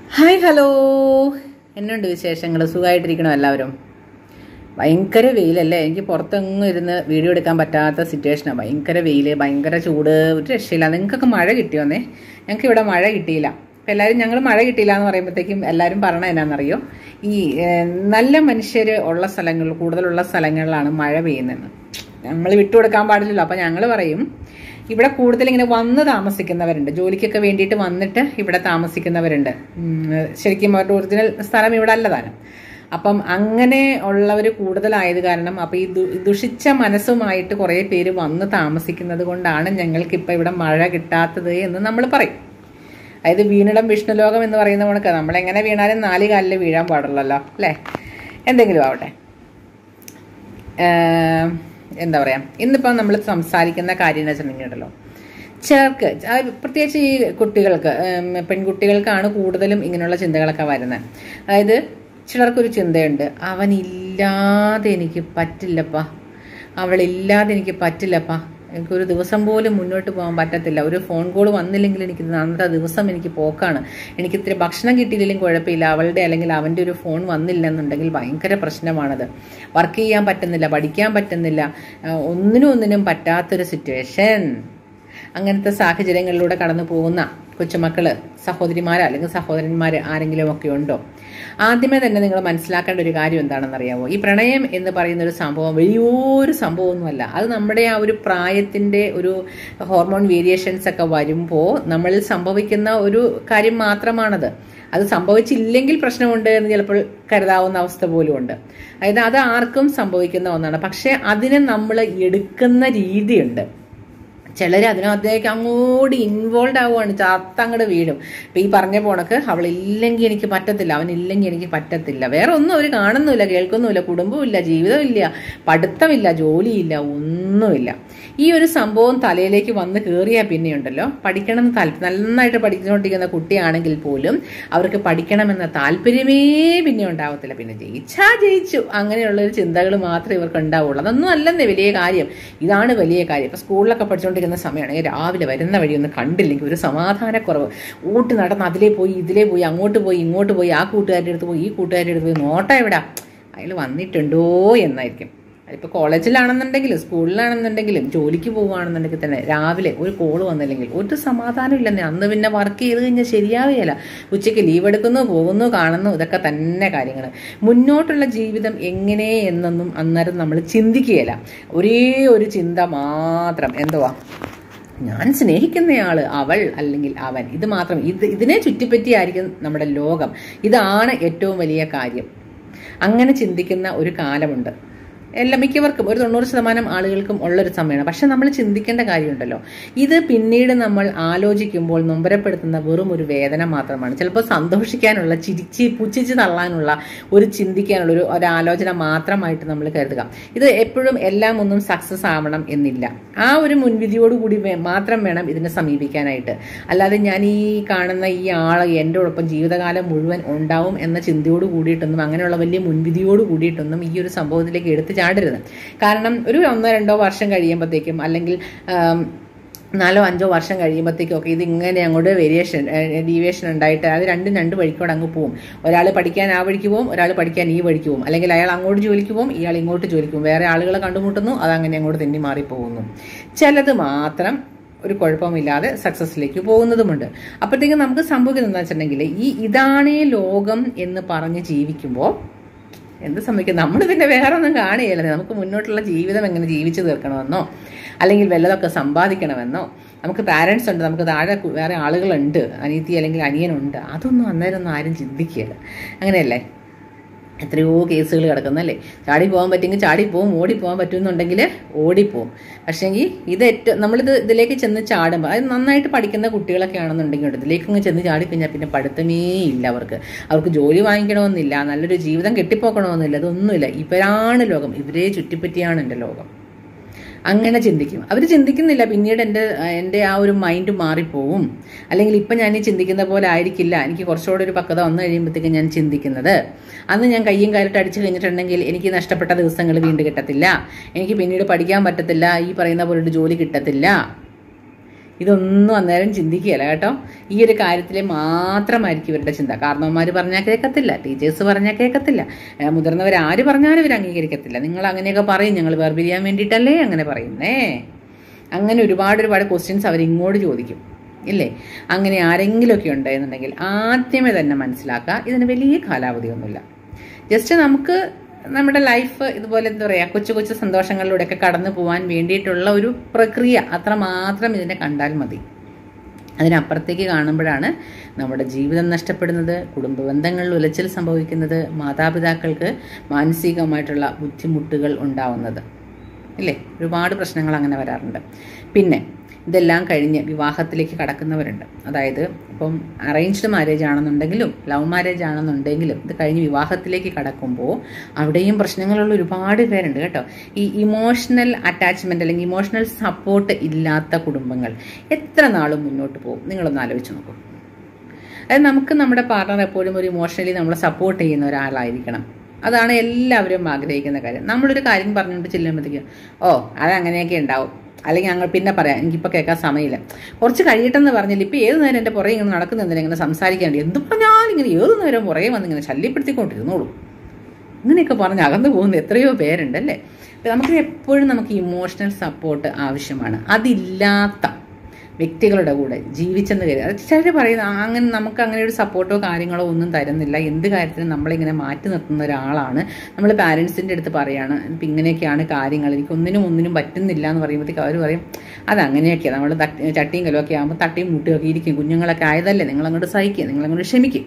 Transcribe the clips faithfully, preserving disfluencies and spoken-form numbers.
Hi hello, എന്നുണ്ട് വിശേഷങ്ങൾ? സുഖമായിട്ടിരിക്കണോ എല്ലാവരും? ഭയങ്കര വെയിലല്ലേ? എനിക്ക് പുറത്തെങ്ങും ഇരുന്ന് വീഡിയോ എടുക്കാൻ പറ്റാത്ത സിറ്റുവേഷനാണ്. ഭയങ്കര വെയിൽ, ഭയങ്കര ചൂട്, ഒരു രക്ഷയില്ല. നിങ്ങൾക്കൊക്കെ മഴ കിട്ടിയോന്നേ? ഞങ്ങൾക്ക് ഇവിടെ മഴ കിട്ടിയില്ല. അപ്പം എല്ലാവരും ഞങ്ങൾ മഴ കിട്ടിയില്ല എന്ന് പറയുമ്പോഴത്തേക്കും എല്ലാവരും പറയണ എന്നാണെന്നറിയോ? ഈ നല്ല മനുഷ്യർ ഉള്ള സ്ഥലങ്ങളിൽ, കൂടുതലുള്ള സ്ഥലങ്ങളിലാണ് മഴ പെയ്യുന്നത്. നമ്മൾ വിട്ടുകൊടുക്കാൻ പാടില്ലല്ലോ. അപ്പം ഞങ്ങൾ പറയും, ഇവിടെ കൂടുതൽ ഇങ്ങനെ വന്ന് താമസിക്കുന്നവരുണ്ട്, ജോലിക്കൊക്കെ വേണ്ടിയിട്ട് വന്നിട്ട് ഇവിടെ താമസിക്കുന്നവരുണ്ട്. ശരിക്കും അവരുടെ ഒറിജിനൽ സ്ഥലം ഇവിടെ അല്ലതാണ്. അപ്പം അങ്ങനെ ഉള്ളവർ കൂടുതലായത് കാരണം അപ്പം ഈ ദുഷിച്ച മനസ്സുമായിട്ട് കുറേ പേര് വന്ന് താമസിക്കുന്നത് കൊണ്ടാണ് ഞങ്ങൾക്കിപ്പോൾ ഇവിടെ മഴ കിട്ടാത്തത് എന്ന് നമ്മൾ പറയും. അതായത് വീണിടം വിഷ്ണുലോകം എന്ന് പറയുന്ന കണക്ക് നമ്മളെങ്ങനെ വീണാലും നാല് കാലിൽ വീഴാൻ പാടുള്ളല്ലോ, അല്ലേ? എന്തെങ്കിലും ആവട്ടെ. എന്താ പറയുക, ഇന്നിപ്പോൾ നമ്മൾ സംസാരിക്കുന്ന കാര്യം എന്ന് വെച്ചിട്ടുണ്ടെങ്കിലോ, ചേർക്ക് പ്രത്യേകിച്ച് ഈ കുട്ടികൾക്ക്, പെൺകുട്ടികൾക്കാണ് കൂടുതലും ഇങ്ങനെയുള്ള ചിന്തകളൊക്കെ വരുന്നത്. അതായത് ചിലർക്കൊരു ചിന്തയുണ്ട്, അവനില്ലാതെ എനിക്ക് പറ്റില്ലപ്പാ, അവളില്ലാതെ എനിക്ക് പറ്റില്ലപ്പാ, എനിക്കൊരു ദിവസം പോലും മുന്നോട്ട് പോകാൻ പറ്റത്തില്ല, ഒരു ഫോൺ കോൾ വന്നില്ലെങ്കിൽ എനിക്ക് അന്നത്തെ ദിവസം എനിക്ക് പോക്കാണ്, എനിക്ക് ഇത്തിരി ഭക്ഷണം കിട്ടിയില്ലെങ്കിലും കുഴപ്പമില്ല, അവളുടെ അല്ലെങ്കിൽ അവൻ്റെ ഒരു ഫോൺ വന്നില്ലെന്നുണ്ടെങ്കിൽ ഭയങ്കര പ്രശ്നമാണത്. വർക്ക് ചെയ്യാൻ പറ്റുന്നില്ല, പഠിക്കാൻ പറ്റുന്നില്ല, ഒന്നിനും ഒന്നിനും പറ്റാത്തൊരു സിറ്റുവേഷൻ. അങ്ങനത്തെ സാഹചര്യങ്ങളിലൂടെ കടന്നു പോകുന്ന കൊച്ചുമക്കള്, സഹോദരിമാർ അല്ലെങ്കിൽ സഹോദരന്മാർ ആരെങ്കിലും ഒക്കെ ഉണ്ടോ? ആദ്യമേ തന്നെ നിങ്ങൾ മനസ്സിലാക്കേണ്ട ഒരു കാര്യം എന്താണെന്നറിയാമോ? ഈ പ്രണയം എന്ന് പറയുന്ന ഒരു സംഭവം വലിയൊരു സംഭവമൊന്നുമല്ല. അത് നമ്മുടെ ആ ഒരു പ്രായത്തിൻ്റെ ഒരു ഹോർമോൺ വേരിയേഷൻസ് ഒക്കെ വരുമ്പോൾ നമ്മളിൽ സംഭവിക്കുന്ന ഒരു കാര്യം മാത്രമാണത്. അത് സംഭവിച്ചില്ലെങ്കിൽ പ്രശ്നമുണ്ട് എന്ന് ചിലപ്പോൾ കരുതാവുന്ന അവസ്ഥ പോലും ഉണ്ട്. അതായത് അത് ആർക്കും സംഭവിക്കുന്ന ഒന്നാണ്. പക്ഷെ അതിനെ നമ്മൾ എടുക്കുന്ന രീതിയുണ്ട്. ചിലർ അതിനകത്തേക്ക് അങ്ങോട്ട് ഇൻവോൾവ് ആവുകയാണ്, ചാത്തങ്ങോട്ട് വീഴും. ഇപ്പം ഈ പറഞ്ഞ പോണക്ക് അവളില്ലെങ്കിൽ എനിക്ക് പറ്റത്തില്ല, അവനില്ലെങ്കിൽ എനിക്ക് പറ്റത്തില്ല, വേറെ ഒന്നും അവർ കാണുന്നുമില്ല, കേൾക്കുന്നുമില്ല, കുടുംബമില്ല, ജീവിതമില്ല, പഠിത്തമില്ല, ജോലിയില്ല, ഒന്നുമില്ല. ഈ ഒരു സംഭവം തലയിലേക്ക് വന്ന് കയറിയാൽ പിന്നെയുണ്ടല്ലോ, പഠിക്കണം എന്ന് താല്പര്യം, നന്നായിട്ട് പഠിച്ചുകൊണ്ടിരിക്കുന്ന കുട്ടിയാണെങ്കിൽ പോലും അവർക്ക് പഠിക്കണമെന്ന താല്പര്യമേ പിന്നെ ഉണ്ടാവത്തില്ല. പിന്നെ ജയിച്ചാ ജയിച്ചു, അങ്ങനെയുള്ളൊരു ചിന്തകൾ മാത്രമേ ഇവർക്ക് ഉണ്ടാവുള്ളൂ. അതൊന്നും അല്ലെന്നേ വലിയ കാര്യം, ഇതാണ് വലിയ കാര്യം. ഇപ്പം സ്കൂളിലൊക്കെ പഠിച്ചുകൊണ്ടിരിക്കുന്ന സമയമാണെങ്കിൽ രാവിലെ വരുന്ന വഴി ഒന്ന് കണ്ടില്ലെങ്കിൽ ഒരു സമാധാനക്കുറവ്, ഓട്ട് നടന്ന് അതിലേ പോയി ഇതിലേ പോയി, അങ്ങോട്ട് പോയി ഇങ്ങോട്ട് പോയി, ആ കൂട്ടുകാരുടെ അടുത്ത് പോയി ഈ കൂട്ടുകാരുടെ അടുത്ത് പോയി, നോട്ടം എവിടാ, അയാൾ വന്നിട്ടുണ്ടോ എന്നായിരിക്കും. ഇപ്പോൾ കോളേജിലാണെന്നുണ്ടെങ്കിലും സ്കൂളിലാണെന്നുണ്ടെങ്കിലും ജോലിക്ക് പോവുകയാണെന്നുണ്ടെങ്കിൽ തന്നെ രാവിലെ ഒരു കോള് വന്നില്ലെങ്കിൽ ഒരു സമാധാനം ഇല്ലെന്നേ. അന്ന് പിന്നെ വർക്ക് ചെയ്ത് കഴിഞ്ഞാൽ ശരിയാവുകയില്ല. ഉച്ചയ്ക്ക് ലീവ് എടുക്കുന്നു, പോകുന്നു, കാണുന്നു, ഇതൊക്കെ തന്നെ കാര്യങ്ങൾ. മുന്നോട്ടുള്ള ജീവിതം എങ്ങനെ എന്നൊന്നും അന്നേരം നമ്മൾ ചിന്തിക്കുകയില്ല. ഒരേ ഒരു ചിന്ത മാത്രം, എന്തുവാ, ഞാൻ സ്നേഹിക്കുന്നയാള്, അവൾ അല്ലെങ്കിൽ അവൻ, ഇത് മാത്രം. ഇത് ഇതിനെ ചുറ്റിപ്പറ്റിയായിരിക്കും നമ്മുടെ ലോകം. ഇതാണ് ഏറ്റവും വലിയ കാര്യം. അങ്ങനെ ചിന്തിക്കുന്ന ഒരു കാലമുണ്ട്. എല്ലാ മിക്കവർക്കും, ഒരു തൊണ്ണൂറ് ശതമാനം ആളുകൾക്കും ഉള്ളൊരു സമയമാണ്. പക്ഷെ നമ്മൾ ചിന്തിക്കേണ്ട കാര്യമുണ്ടല്ലോ, ഇത് പിന്നീട് നമ്മൾ ആലോചിക്കുമ്പോൾ നൊമ്പരപ്പെടുത്തുന്ന വെറും ഒരു വേദന മാത്രമാണ്. ചിലപ്പോൾ സന്തോഷിക്കാനുള്ള, ചിരിച്ച് പുച്ഛിച്ച് തള്ളാനുള്ള, ഒരു ചിന്തിക്കാനുള്ള ഒരു ഒരാലോചന മാത്രമായിട്ട് നമ്മൾ കരുതുക. ഇത് എപ്പോഴും എല്ലാം ഒന്നും സക്സസ് ആവണം എന്നില്ല. ആ ഒരു മുൻവിധിയോടുകൂടി മാത്രം വേണം ഇതിനെ സമീപിക്കാനായിട്ട്. അല്ലാതെ ഞാൻ ഈ കാണുന്ന ഈ ആൾ എൻ്റെ ഒപ്പം ജീവിതകാലം മുഴുവൻ ഉണ്ടാവും എന്ന ചിന്തയോട് കൂടിയിട്ടൊന്നും, അങ്ങനെയുള്ള വലിയ മുൻവിധിയോട് കൂടിയിട്ടൊന്നും ഈ ഒരു സംഭവത്തിലേക്ക് എടുത്ത് ചാടരുത്. കാരണം ഒരു ഒന്നോ രണ്ടോ വർഷം കഴിയുമ്പോഴത്തേക്കും, അല്ലെങ്കിൽ നാലോ അഞ്ചോ വർഷം കഴിയുമ്പോഴത്തേക്കും ഒക്കെ ഇത് ഇങ്ങനെ അങ്ങോട്ട് വേരിയേഷൻ ഡീവിയേഷൻ ഉണ്ടായിട്ട് അത് രണ്ടും രണ്ട് വഴിക്കോടെ അങ്ങ് പോവും. ഒരാൾ പഠിക്കാൻ ആ വഴിക്ക് പോവും, ഒരാൾ പഠിക്കാൻ ഈ വഴിക്ക് പോവും. അല്ലെങ്കിൽ അയാൾ അങ്ങോട്ട് ജോലിക്ക് പോവും, ഇയാൾ ഇങ്ങോട്ട് ജോലിക്ക് പോവും. വേറെ ആളുകളെ കണ്ടുമുട്ടുന്നു, അതങ്ങനെ അങ്ങോട്ട് തെന്നി മാറിപ്പോകുന്നു. ചിലത് മാത്രം ഒരു കുഴപ്പമില്ലാതെ സക്സസ്സിലേക്ക് പോകുന്നതുമുണ്ട്. അപ്പോഴത്തേക്കും നമുക്ക് സംഭവിക്കുന്നത് എന്താ വെച്ചിട്ടുണ്ടെങ്കിൽ, ഈ ഇതാണേ ലോകം എന്ന് പറഞ്ഞ് ജീവിക്കുമ്പോൾ എന്ത് സംഭവിക്കും? നമ്മൾ പിന്നെ വേറെ ഒന്നും കാണുകയല്ലേ. നമുക്ക് മുന്നോട്ടുള്ള ജീവിതം എങ്ങനെ ജീവിച്ചു തീർക്കണമെന്നോ, അല്ലെങ്കിൽ വല്ലതൊക്കെ സമ്പാദിക്കണമെന്നോ, നമുക്ക് പാരൻസ് ഉണ്ട്, നമുക്ക് താഴെ വേറെ ആളുകളുണ്ട്, അനിയത്തി അല്ലെങ്കിൽ അനിയനുണ്ട്, അതൊന്നും അന്നേരം ഒന്നും ആരും ചിന്തിക്കുകയില്ല. അങ്ങനെയല്ലേ? എത്രയോ കേസുകൾ കിടക്കുന്നല്ലേ. ചാടി പോകാൻ പറ്റുമെങ്കിൽ ചാടിപ്പോവും, ഓടിപ്പോകാൻ പറ്റുമെന്നുണ്ടെങ്കിൽ ഓടിപ്പോവും. പക്ഷേങ്കിൽ ഇത് ഏറ്റവും നമ്മളിത് ഇതിലേക്ക് ചെന്ന് ചാടുമ്പോൾ, അത് നന്നായിട്ട് പഠിക്കുന്ന കുട്ടികളൊക്കെ ആണെന്നുണ്ടെങ്കിൽ ഇതിലേക്കങ്ങ് ചെന്ന് ചാടിക്കഴിഞ്ഞാൽ പിന്നെ പഠിത്തമേ ഇല്ല അവർക്ക്. അവർക്ക് ജോലി വാങ്ങിക്കണമെന്നില്ല, നല്ലൊരു ജീവിതം കെട്ടിപ്പോക്കണമെന്നില്ല, ഇതൊന്നുമില്ല. ഇവരാണ് ലോകം, ഇവരെ ചുറ്റിപ്പറ്റിയാണ് എൻ്റെ ലോകം. അങ്ങനെ ചിന്തിക്കും. അവർ ചിന്തിക്കുന്നില്ല പിന്നീട് എൻ്റെ എൻ്റെ ആ ഒരു മൈൻഡ് മാറിപ്പോവും, അല്ലെങ്കിൽ ഇപ്പം ഞാൻ ഈ ചിന്തിക്കുന്ന പോലെ ആയിരിക്കില്ല, എനിക്ക് കുറച്ചുകൂടെ ഒരു പക്വത വന്നു കഴിയുമ്പോഴത്തേക്കും ഞാൻ ചിന്തിക്കുന്നത്, അന്ന് ഞാൻ കയ്യും കാലിട്ട് അടിച്ചു കഴിഞ്ഞിട്ടുണ്ടെങ്കിൽ എനിക്ക് നഷ്ടപ്പെട്ട ദിവസങ്ങൾ വീണ്ടും കിട്ടത്തില്ല, എനിക്ക് പിന്നീട് പഠിക്കാൻ പറ്റത്തില്ല, ഈ പറയുന്ന പോലെ ഒരു ജോലി കിട്ടത്തില്ല. ഇതൊന്നും അന്നേരം ചിന്തിക്കുകയില്ല കേട്ടോ. ഈ ഒരു കാര്യത്തിൽ മാത്രമായിരിക്കും ഇവരുടെ ചിന്ത. കാരണവന്മാർ പറഞ്ഞാൽ കേൾക്കത്തില്ല, ടീച്ചേഴ്സ് പറഞ്ഞാൽ കേൾക്കത്തില്ല, മുതിർന്നവർ ആര് പറഞ്ഞാലും ഇവർ അംഗീകരിക്കത്തില്ല. നിങ്ങൾ അങ്ങനെയൊക്കെ പറയും, ഞങ്ങൾ വേർപിരിയാൻ വേണ്ടിയിട്ടല്ലേ അങ്ങനെ പറയുന്നേ. അങ്ങനെ ഒരുപാട് ഒരുപാട് ക്വസ്റ്റ്യൻസ് അവർ ഇങ്ങോട്ട് ചോദിക്കും ഇല്ലേ. അങ്ങനെ ആരെങ്കിലുമൊക്കെ ഉണ്ടെന്നുണ്ടെങ്കിൽ ആദ്യമേ തന്നെ മനസ്സിലാക്കുക, ഇതിന് വലിയ കാലാവധിയൊന്നുമില്ല. ജസ്റ്റ് നമുക്ക് നമ്മുടെ ലൈഫ് ഇതുപോലെ എന്താ പറയുക, കൊച്ചു കൊച്ചു സന്തോഷങ്ങളിലൂടെയൊക്കെ കടന്നു പോകാൻ വേണ്ടിയിട്ടുള്ള ഒരു പ്രക്രിയ അത്രമാത്രം ഇതിനെ കണ്ടാൽ മതി. അതിനപ്പുറത്തേക്ക് കാണുമ്പോഴാണ് നമ്മുടെ ജീവിതം നഷ്ടപ്പെടുന്നത്, കുടുംബ ബന്ധങ്ങളിൽ ഉലച്ചിൽ സംഭവിക്കുന്നത്, മാതാപിതാക്കൾക്ക് മാനസികമായിട്ടുള്ള ബുദ്ധിമുട്ടുകൾ ഉണ്ടാവുന്നത് ഇല്ലേ. ഒരുപാട് പ്രശ്നങ്ങൾ അങ്ങനെ വരാറുണ്ട്. പിന്നെ ഇതെല്ലാം കഴിഞ്ഞ് വിവാഹത്തിലേക്ക് കടക്കുന്നവരുണ്ട്. അതായത് ഇപ്പം അറേഞ്ച്ഡ് മാരേജ് ആണെന്നുണ്ടെങ്കിലും ലവ് മാരേജ് ആണെന്നുണ്ടെങ്കിലും ഇത് കഴിഞ്ഞ് വിവാഹത്തിലേക്ക് കടക്കുമ്പോൾ അവിടെയും പ്രശ്നങ്ങളുള്ള ഒരുപാട് പേരുണ്ട് കേട്ടോ. ഈ ഇമോഷണൽ അറ്റാച്ച്മെന്റ് അല്ലെങ്കിൽ ഇമോഷണൽ സപ്പോർട്ട് ഇല്ലാത്ത കുടുംബങ്ങൾ എത്ര നാളും മുന്നോട്ട് പോകും? നിങ്ങളൊന്ന് ആലോചിച്ച് നോക്കൂ. അതായത് നമുക്ക് നമ്മുടെ പാർട്ണർ എപ്പോഴും ഒരു ഇമോഷണലി നമ്മളെ സപ്പോർട്ട് ചെയ്യുന്ന ഒരാളായിരിക്കണം. അതാണ് എല്ലാവരും ആഗ്രഹിക്കുന്ന കാര്യം. നമ്മളൊരു കാര്യം പറഞ്ഞുകൊണ്ട് ചെല്ലുമ്പോഴത്തേക്കും ഓ അതങ്ങനെയൊക്കെ ഉണ്ടാവും, അല്ലെങ്കിൽ ഞങ്ങൾ പിന്നെ പറയാം, എനിക്കിപ്പോൾ കേൾക്കാൻ സമയമില്ല, കുറച്ച് കഴിയട്ടെന്ന് പറഞ്ഞില്ല. ഇപ്പോൾ ഏത് നേരം എൻ്റെ പുറകെ ഇങ്ങനെ നടക്കുന്നെന്തിനാ ഇങ്ങനെ സംസാരിക്കാണ്ട്, എന്ത് പറഞ്ഞാലും ഇങ്ങനെ ഏത് നേരം പുറകെ വന്ന് ഇങ്ങനെ ശല്യപ്പെടുത്തിക്കൊണ്ടിരുന്നോളൂ, ഇങ്ങനെയൊക്കെ പറഞ്ഞ് അകന്നു പോകുന്ന എത്രയോ പേരുണ്ടല്ലേ. നമുക്ക് എപ്പോഴും നമുക്ക് ഇമോഷണൽ സപ്പോർട്ട് ആവശ്യമാണ്. അതില്ലാത്ത വ്യക്തികളുടെ കൂടെ ജീവിച്ചെന്ന് കരുതി അത് ചിലർ പറയുന്ന അങ്ങനെ നമുക്ക് അങ്ങനെ ഒരു സപ്പോർട്ടോ കാര്യങ്ങളോ ഒന്നും തരുന്നില്ല, എന്ത് കാര്യത്തിനും നമ്മളിങ്ങനെ മാറ്റി നിർത്തുന്ന ഒരാളാണ്. നമ്മൾ പാരൻസിൻ്റെ അടുത്ത് പറയുകയാണ് ഇപ്പം ഇങ്ങനെയൊക്കെയാണ് കാര്യങ്ങൾ, എനിക്ക് ഒന്നിനും ഒന്നിനും പറ്റുന്നില്ല എന്ന് പറയുമ്പോഴത്തേക്ക് അവർ പറയും അതങ്ങനെയൊക്കെയാണ്, നമ്മൾ തട്ടി ചട്ടിയും കലമൊക്കെ ആകുമ്പോൾ തട്ടിയും മുട്ടിയൊക്കെ ഇരിക്കും, കുഞ്ഞുങ്ങളൊക്കെ ആയതല്ലേ, നിങ്ങളങ്ങോട്ട് സഹിക്കുക, നിങ്ങളങ്ങോട്ട് ക്ഷമിക്കും,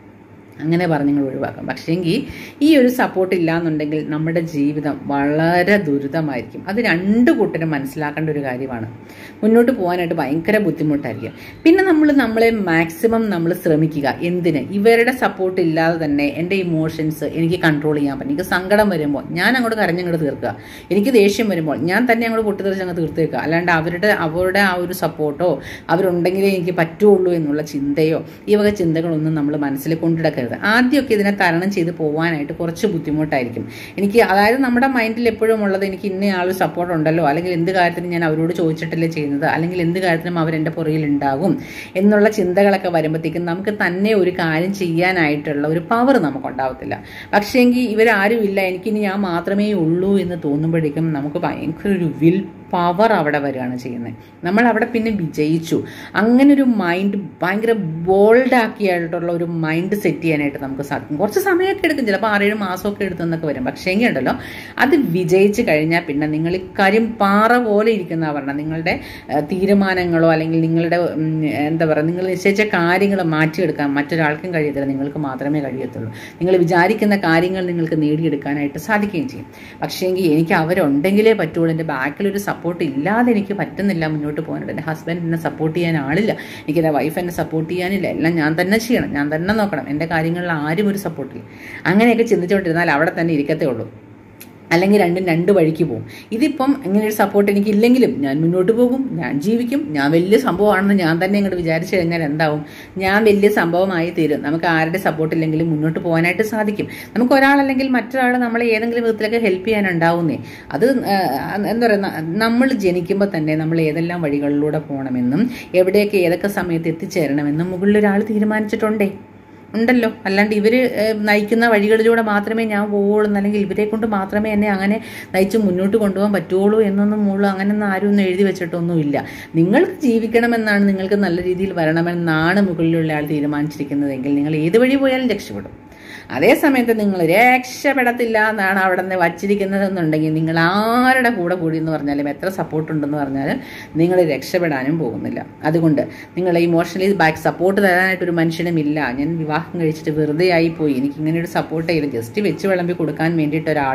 അങ്ങനെ പറഞ്ഞ് നിങ്ങൾ ഒഴിവാക്കാം. പക്ഷേങ്കിൽ ഈ ഒരു സപ്പോർട്ട് ഇല്ലാന്നുണ്ടെങ്കിൽ നമ്മുടെ ജീവിതം വളരെ ദുരിതമായിരിക്കും. അത് രണ്ട് കൂട്ടരും മനസ്സിലാക്കേണ്ട ഒരു കാര്യമാണ്. മുന്നോട്ട് പോകാനായിട്ട് ഭയങ്കര ബുദ്ധിമുട്ടായിരിക്കും. പിന്നെ നമ്മൾ നമ്മളെ മാക്സിമം നമ്മൾ ശ്രമിക്കുക. എന്തിന്? ഇവരുടെ സപ്പോർട്ട് ഇല്ലാതെ തന്നെ എൻ്റെ ഇമോഷൻസ് എനിക്ക് കൺട്രോൾ ചെയ്യാൻ പറ്റും. എനിക്ക് സങ്കടം വരുമ്പോൾ ഞാൻ അങ്ങോട്ട് കരഞ്ഞങ്ങോട്ട് തീർക്കുക, എനിക്ക് ദേഷ്യം വരുമ്പോൾ ഞാൻ തന്നെ അങ്ങോട്ട് പൊട്ടിത്തെറിച്ച് അങ്ങ് തീർത്തേക്കുക. അല്ലാണ്ട് അവരുടെ അവരുടെ ആ ഒരു സപ്പോർട്ടോ അവരുണ്ടെങ്കിലേ എനിക്ക് പറ്റുള്ളൂ എന്നുള്ള ചിന്തയോ ഈ വക ചിന്തകളൊന്നും നമ്മൾ മനസ്സിൽ കൊണ്ടിടക്കരുത്. ആദ്യമൊക്കെ ഇതിനെ തരണം ചെയ്ത് പോകാനായിട്ട് കുറച്ച് ബുദ്ധിമുട്ടായിരിക്കും. എനിക്ക് അതായത് നമ്മുടെ മൈൻഡിൽ എപ്പോഴും ഉള്ളത് എനിക്ക് ഇന്ന ആളൊരു സപ്പോർട്ട് ഉണ്ടല്ലോ, അല്ലെങ്കിൽ എന്ത് കാര്യത്തിനും ഞാൻ അവരോട് ചോദിച്ചിട്ടല്ലേ ചെയ്യുന്നത്, അല്ലെങ്കിൽ എന്ത് കാര്യത്തിനും അവരെൻ്റെ പുറകിൽ ഉണ്ടാകും എന്നുള്ള ചിന്തകളൊക്കെ വരുമ്പോഴത്തേക്കും നമുക്ക് തന്നെ ഒരു കാര്യം ചെയ്യാനായിട്ടുള്ള ഒരു പവർ നമുക്കുണ്ടാവത്തില്ല. പക്ഷേങ്കിൽ ഇവരാരും ഇല്ല, എനിക്കിനി ഞാൻ മാത്രമേ ഉള്ളൂ എന്ന് തോന്നുമ്പോഴേക്കും നമുക്ക് ഭയങ്കര ഒരു വിൽ പവർ അവിടെ വരികയാണ് ചെയ്യുന്നത്. നമ്മൾ അവിടെ പിന്നെ വിജയിച്ചു. അങ്ങനൊരു മൈൻഡ് ഭയങ്കര ബോൾഡാക്കിയായിട്ടുള്ള ഒരു മൈൻഡ് സെറ്റ് ചെയ്യാനായിട്ട് നമുക്ക് സാധിക്കും. കുറച്ച് സമയമൊക്കെ എടുക്കും, ചിലപ്പോൾ ആറേഴ് മാസമൊക്കെ എടുത്തെന്നൊക്കെ വരും. പക്ഷേ എങ്കിൽ ഉണ്ടല്ലോ അത് വിജയിച്ച് കഴിഞ്ഞാൽ പിന്നെ നിങ്ങൾ കാര്യം പാറ പോലെ ഇരിക്കുന്ന പറഞ്ഞാൽ നിങ്ങളുടെ തീരുമാനങ്ങളോ അല്ലെങ്കിൽ നിങ്ങളുടെ എന്താ പറയുക നിങ്ങൾ നിശ്ചയിച്ച കാര്യങ്ങൾ മാറ്റിയെടുക്കാൻ മറ്റൊരാൾക്കും കഴിയത്തില്ല, നിങ്ങൾക്ക് മാത്രമേ കഴിയത്തുള്ളൂ. നിങ്ങൾ വിചാരിക്കുന്ന കാര്യങ്ങൾ നിങ്ങൾക്ക് നേടിയെടുക്കാനായിട്ട് സാധിക്കുകയും ചെയ്യും. പക്ഷേങ്കിൽ എനിക്ക് അവരുണ്ടെങ്കിലേ പറ്റുള്ളൂ, എൻ്റെ ബാക്കിലൊരു സപ്പോർട്ട് ഇല്ലാതെ എനിക്ക് പറ്റുന്നില്ല മുന്നോട്ട് പോകാനായിട്ട്. എൻ്റെ ഹസ്ബൻഡ് എന്നെ സപ്പോർട്ട് ചെയ്യാൻ ആളില്ല, എനിക്ക് എൻ്റെ വൈഫ് എന്നെ സപ്പോർട്ട് ചെയ്യാനില്ല, എല്ലാം ഞാൻ തന്നെ ചെയ്യണം, ഞാൻ തന്നെ നോക്കണം, എൻ്റെ കാര്യങ്ങളിൽ ആരും ഒരു സപ്പോർട്ടില്ല. അങ്ങനെയൊക്കെ ചിന്തിച്ചുകൊണ്ടിരുന്നാൽ അവിടെ തന്നെ ഇരിക്കത്തേ ഉള്ളൂ. അല്ലെങ്കിൽ രണ്ടും രണ്ട് വഴിക്ക് പോകും. ഇതിപ്പം ഇങ്ങനെ ഒരു സപ്പോർട്ട് എനിക്കില്ലെങ്കിലും ഞാൻ മുന്നോട്ട് പോകും, ഞാൻ ജീവിക്കും, ഞാൻ വലിയ സംഭവമാണെന്ന് ഞാൻ തന്നെ ഇങ്ങോട്ട് വിചാരിച്ചു കഴിഞ്ഞാൽ എന്താവും, ഞാൻ വലിയ സംഭവമായി തീരും. നമുക്ക് ആരുടെ സപ്പോർട്ട് ഇല്ലെങ്കിലും മുന്നോട്ട് പോകാനായിട്ട് സാധിക്കും. നമുക്ക് ഒരാളല്ലെങ്കിൽ മറ്റൊരാൾ നമ്മളെ ഏതെങ്കിലും വിധത്തിലൊക്കെ ഹെൽപ്പ് ചെയ്യാനുണ്ടാവുന്നേ. അത് എന്താ പറയുക, നമ്മൾ ജനിക്കുമ്പോൾ തന്നെ നമ്മൾ ഏതെല്ലാം വഴികളിലൂടെ പോകണമെന്നും എവിടെയൊക്കെ ഏതൊക്കെ സമയത്ത് എത്തിച്ചേരണമെന്നും മുകളിലൊരാൾ തീരുമാനിച്ചിട്ടുണ്ടേ ഉണ്ടല്ലോ. അല്ലാണ്ട് ഇവർ നയിക്കുന്ന വഴികളിലൂടെ മാത്രമേ ഞാൻ പോവുള്ളൂ, അല്ലെങ്കിൽ ഇവരെ കൊണ്ട് മാത്രമേ എന്നെ അങ്ങനെ നയിച്ച് മുന്നോട്ട് കൊണ്ടുപോകാൻ പറ്റുള്ളൂ എന്നൊന്നും മുള്ളൂ അങ്ങനെയൊന്നും ആരും ഒന്നും എഴുതി വെച്ചിട്ടൊന്നുമില്ല. നിങ്ങൾക്ക് ജീവിക്കണമെന്നാണ്, നിങ്ങൾക്ക് നല്ല രീതിയിൽ വരണമെന്നാണ് മുകളിലുള്ള ആൾ തീരുമാനിച്ചിരിക്കുന്നതെങ്കിൽ നിങ്ങൾ ഏത് വഴി പോയാലും രക്ഷപ്പെടും. അതേ സമയത്ത് നിങ്ങൾ രക്ഷപ്പെടത്തില്ല എന്നാണ് അവിടെ നിന്ന് വച്ചിരിക്കുന്നതെന്നുണ്ടെങ്കിൽ നിങ്ങൾ ആരുടെ കൂടെ കൂടി എന്ന് പറഞ്ഞാലും എത്ര സപ്പോർട്ട് ഉണ്ടെന്ന് പറഞ്ഞാലും നിങ്ങൾ രക്ഷപ്പെടാനും പോകുന്നില്ല. അതുകൊണ്ട് നിങ്ങൾ ഇമോഷണലി ബാക്ക് സപ്പോർട്ട് തരാനായിട്ടൊരു മനുഷ്യനും ഇല്ല. ഞാൻ വിവാഹം കഴിച്ചിട്ട് വെറുതെ ആയിപ്പോയി, എനിക്ക് ഇങ്ങനെ ഒരു സപ്പോർട്ട് ചെയ്ത് ജസ്റ്റ് വെച്ച് വിളമ്പി കൊടുക്കാൻ വേണ്ടിയിട്ടൊരാൾ,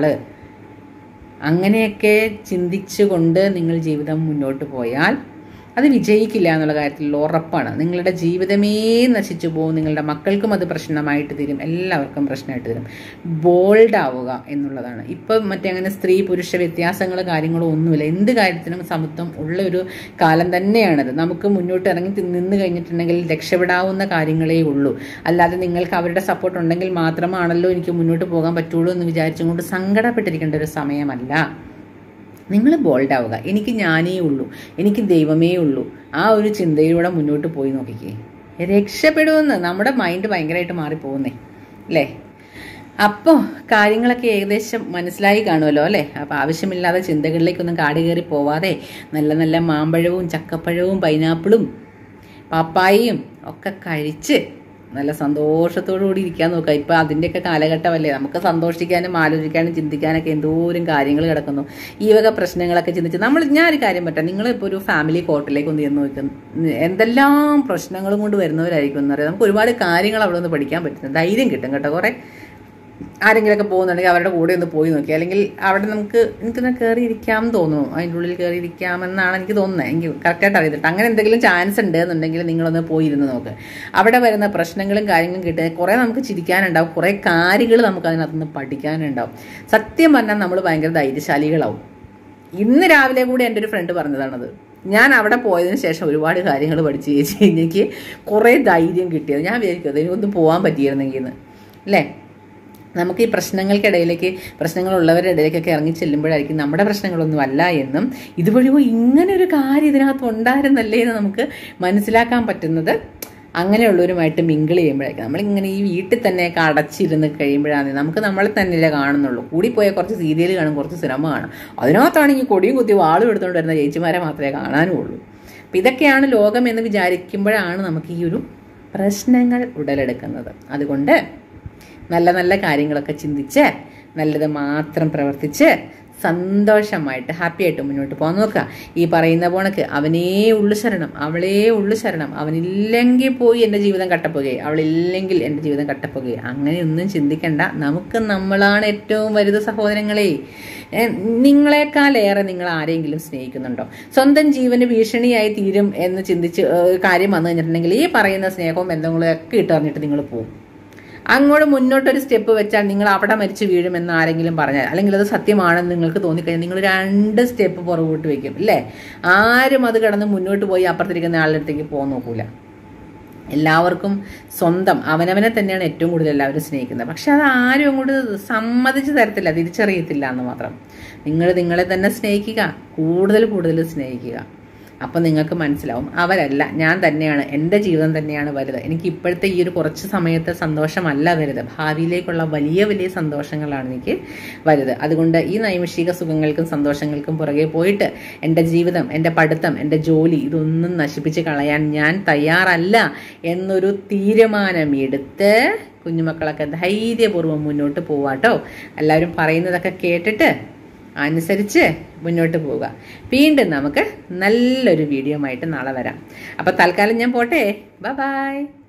അങ്ങനെയൊക്കെ ചിന്തിച്ചുകൊണ്ട് നിങ്ങൾ ജീവിതം മുന്നോട്ട് പോയാൽ അത് വിജയിക്കില്ല എന്നുള്ള കാര്യത്തിൽ ഉറപ്പാണ്. നിങ്ങളുടെ ജീവിതമേ നശിച്ചു പോകും, നിങ്ങളുടെ മക്കൾക്കും അത് പ്രശ്നമായിട്ട് തരും, എല്ലാവർക്കും പ്രശ്നമായിട്ട് തരും. ബോൾഡ് ആവുക എന്നുള്ളതാണ്. ഇപ്പം മറ്റേ അങ്ങനെ സ്ത്രീ പുരുഷ വ്യത്യാസങ്ങൾ കാര്യങ്ങളോ ഒന്നുമില്ല. എന്ത് കാര്യത്തിനും സമത്വം ഉള്ള ഒരു കാലം തന്നെയാണത്. നമുക്ക് മുന്നോട്ട് ഇറങ്ങി നിന്ന് കഴിഞ്ഞിട്ടുണ്ടെങ്കിൽ രക്ഷപ്പെടാവുന്ന കാര്യങ്ങളേ ഉള്ളൂ. അല്ലാതെ നിങ്ങൾക്ക് അവരുടെ സപ്പോർട്ട് ഉണ്ടെങ്കിൽ മാത്രമാണല്ലോ എനിക്ക് മുന്നോട്ട് പോകാൻ പറ്റുള്ളൂ എന്ന് വിചാരിച്ചുകൊണ്ട് സങ്കടപ്പെട്ടിരിക്കേണ്ട ഒരു സമയമല്ല. നിങ്ങൾ ബോൾഡ് ആവുക. എനിക്ക് ഞാനേ ഉള്ളൂ, എനിക്ക് ദൈവമേ ഉള്ളൂ, ആ ഒരു ചിന്തയിലൂടെ മുന്നോട്ട് പോയി നോക്കിക്കേ, രക്ഷപ്പെടുമെന്ന്. നമ്മുടെ മൈൻഡ് ഭയങ്കരമായിട്ട് മാറിപ്പോകുന്നേ അല്ലേ. അപ്പോൾ കാര്യങ്ങളൊക്കെ ഏകദേശം മനസ്സിലായി കാണുമല്ലോ അല്ലേ. അപ്പോൾ ആവശ്യമില്ലാതെ ചിന്തകളിലേക്കൊന്നും കാട് കയറി പോവാതെ നല്ല നല്ല മാമ്പഴവും ചക്കപ്പഴവും പൈനാപ്പിളും പപ്പായയും ഒക്കെ കഴിച്ച് നല്ല സന്തോഷത്തോടു കൂടി ഇരിക്കാൻ നോക്കുക. ഇപ്പോൾ അതിൻ്റെയൊക്കെ കാലഘട്ടമല്ലേ, നമുക്ക് സന്തോഷിക്കാനും ആലോചിക്കാനും ചിന്തിക്കാനൊക്കെ എന്തോരം കാര്യങ്ങൾ കിടക്കുന്നു. ഈ വക പ്രശ്നങ്ങളൊക്കെ ചിന്തിച്ച് നമ്മൾ, ഞാനൊരു കാര്യം പറ്റാം, നിങ്ങളിപ്പോൾ ഒരു ഫാമിലി കോർട്ടിലേക്ക് ഒന്ന് ചെന്ന് നോക്കും, എന്തെല്ലാം പ്രശ്നങ്ങളും കൊണ്ട് വരുന്നവരായിരിക്കും എന്നറിയാം. നമുക്ക് ഒരുപാട് കാര്യങ്ങൾ അവിടെ നിന്ന് പഠിക്കാൻ പറ്റുന്നു, ധൈര്യം കിട്ടും കേട്ടോ. കുറേ ആരെങ്കിലുമൊക്കെ പോകുന്നുണ്ടെങ്കിൽ അവരുടെ കൂടെ ഒന്ന് പോയി നോക്കി, അല്ലെങ്കിൽ അവിടെ നമുക്ക് എനിക്കൊന്ന് കയറി ഇരിക്കാമെന്ന് തോന്നുന്നു, അതിൻ്റെ ഉള്ളിൽ കയറി ഇരിക്കാമെന്നാണ് എനിക്ക് തോന്നുന്നത്, എനിക്ക് കറക്റ്റായിട്ട് അറിയത്തിട്ട്. അങ്ങനെ എന്തെങ്കിലും ചാൻസ് ഉണ്ട് എന്നുണ്ടെങ്കിൽ നിങ്ങളൊന്ന് പോയിരുന്ന് നോക്ക്. അവിടെ വരുന്ന പ്രശ്നങ്ങളും കാര്യങ്ങളും കിട്ടുക, കുറേ നമുക്ക് ചിരിക്കാനുണ്ടാവും, കുറേ കാര്യങ്ങൾ നമുക്ക് അതിനകത്തുനിന്ന് പഠിക്കാനുണ്ടാവും. സത്യം പറഞ്ഞാൽ നമ്മൾ ഭയങ്കര ധൈര്യശാലികളാവും. ഇന്ന് രാവിലെ കൂടി എൻ്റെ ഒരു ഫ്രണ്ട് പറഞ്ഞതാണത്. ഞാൻ അവിടെ പോയതിന് ശേഷം ഒരുപാട് കാര്യങ്ങൾ പഠിച്ച് ചേച്ചി, എനിക്ക് കുറേ ധൈര്യം കിട്ടിയത്. ഞാൻ വിചാരിക്കും എനിക്കൊന്നും പോകാൻ പറ്റിയിരുന്നെങ്കിൽ എന്ന് അല്ലേ. നമുക്ക് ഈ പ്രശ്നങ്ങൾക്കിടയിലേക്ക്, പ്രശ്നങ്ങളുള്ളവരുടെ ഇടയിലേക്കൊക്കെ ഇറങ്ങി ചെല്ലുമ്പോഴായിരിക്കും നമ്മുടെ പ്രശ്നങ്ങളൊന്നും അല്ല എന്നും ഇതുവഴി ഇങ്ങനെ ഒരു കാര്യം ഇതിനകത്ത് ഉണ്ടായിരുന്നല്ലേ എന്ന് നമുക്ക് മനസ്സിലാക്കാൻ പറ്റുന്നത് അങ്ങനെയുള്ളവരുമായിട്ട് മിങ്കിൾ ചെയ്യുമ്പോഴായിരിക്കും. നമ്മളിങ്ങനെ ഈ വീട്ടിൽ തന്നെയൊക്കെ അടച്ചിരുന്ന് കഴിയുമ്പോഴാണ് നമുക്ക് നമ്മളെ തന്നെയല്ലേ കാണുന്നുള്ളൂ. കൂടിപ്പോയാൽ കുറച്ച് സീരിയൽ കാണും, കുറച്ച് സിനിമ കാണും, അതിനകത്താണെങ്കിൽ കൊടിയും കുത്തി വാളും എടുത്തുകൊണ്ട് വരുന്ന ചേച്ചിമാരെ മാത്രമേ കാണാനും ഉള്ളൂ. അപ്പം ഇതൊക്കെയാണ് ലോകം എന്ന് വിചാരിക്കുമ്പോഴാണ് നമുക്ക് ഈ ഒരു പ്രശ്നങ്ങൾ ഉടലെടുക്കുന്നത്. അതുകൊണ്ട് നല്ല നല്ല കാര്യങ്ങളൊക്കെ ചിന്തിച്ച് നല്ലത് മാത്രം പ്രവർത്തിച്ച് സന്തോഷമായിട്ട് ഹാപ്പി ആയിട്ട് മുന്നോട്ട് പോകാൻ നോക്കുക. ഈ പറയുന്ന പോണക്ക് അവനേ ഉള്ളു ശരണം, അവളേ ഉള്ളു ശരണം, അവനില്ലെങ്കിൽ പോയി എൻ്റെ ജീവിതം കട്ടപ്പോകുകയെ, അവളില്ലെങ്കിൽ എൻ്റെ ജീവിതം കട്ടപ്പോകുകയെ, അങ്ങനെയൊന്നും ചിന്തിക്കണ്ട. നമുക്ക് നമ്മളാണ് ഏറ്റവും വലുത് സഹോദരങ്ങളെ. നിങ്ങളെക്കാളേറെ നിങ്ങൾ ആരെങ്കിലും സ്നേഹിക്കുന്നുണ്ടോ? സ്വന്തം ജീവന് ഭീഷണിയായി തീരും എന്ന് ചിന്തിച്ച് കാര്യം വന്നു കഴിഞ്ഞിട്ടുണ്ടെങ്കിൽ ഈ പറയുന്ന സ്നേഹവും ബന്ധങ്ങളും ഒക്കെ ഇട്ടറിഞ്ഞിട്ട് നിങ്ങൾ പോകും. അങ്ങോട്ട് മുന്നോട്ടൊരു സ്റ്റെപ്പ് വെച്ചാൽ നിങ്ങൾ അവിടെ മരിച്ചു വീഴുമെന്ന് ആരെങ്കിലും പറഞ്ഞാൽ, അല്ലെങ്കിൽ അത് സത്യമാണെന്ന് നിങ്ങൾക്ക് തോന്നിക്കഴിഞ്ഞാൽ നിങ്ങൾ രണ്ട് സ്റ്റെപ്പ് പുറകോട്ട് വയ്ക്കും അല്ലേ. ആരും അത് കടന്ന് മുന്നോട്ട് പോയി അപ്പുറത്തിരിക്കുന്ന ആളുടെ അടുത്തേക്ക് പോകാൻ നോക്കൂല. എല്ലാവർക്കും സ്വന്തം അവനവനെ തന്നെയാണ് ഏറ്റവും കൂടുതൽ എല്ലാവരും സ്നേഹിക്കുന്നത്. പക്ഷെ അത് ആരും അങ്ങോട്ട് സമ്മതിച്ച് തരത്തില്ല, തിരിച്ചറിയത്തില്ല എന്ന് മാത്രം. നിങ്ങൾ നിങ്ങളെ തന്നെ സ്നേഹിക്കുക, കൂടുതൽ കൂടുതൽ സ്നേഹിക്കുക. അപ്പം നിങ്ങൾക്ക് മനസ്സിലാവും അവരല്ല, ഞാൻ തന്നെയാണ്, എൻ്റെ ജീവിതം തന്നെയാണ് വലുത്. എനിക്ക് ഇപ്പോഴത്തെ ഈ ഒരു കുറച്ച് സമയത്തെ സന്തോഷമല്ല വലുത്, ഭാവിയിലേക്കുള്ള വലിയ വലിയ സന്തോഷങ്ങളാണ് എനിക്ക് വലുത്. അതുകൊണ്ട് ഈ നൈമിഷിക സുഖങ്ങൾക്കും സന്തോഷങ്ങൾക്കും പുറകെ പോയിട്ട് എൻ്റെ ജീവിതം, എൻ്റെ പഠിത്തം, എൻ്റെ ജോലി ഇതൊന്നും നശിപ്പിച്ച് കളയാൻ ഞാൻ തയ്യാറല്ല എന്നൊരു തീരുമാനമെടുത്ത് കുഞ്ഞുമക്കളൊക്കെ ധൈര്യപൂർവ്വം മുന്നോട്ട് പോവാട്ടോ. എല്ലാവരും പറയുന്നതൊക്കെ കേട്ടിട്ട് അനുസരിച്ച് മുന്നോട്ട് പോവുക. വീണ്ടും നമുക്ക് നല്ലൊരു വീഡിയോ ആയിട്ട് നാളെ വരാം. അപ്പോൾ തൽക്കാലം ഞാൻ പോട്ടെ. Bye by.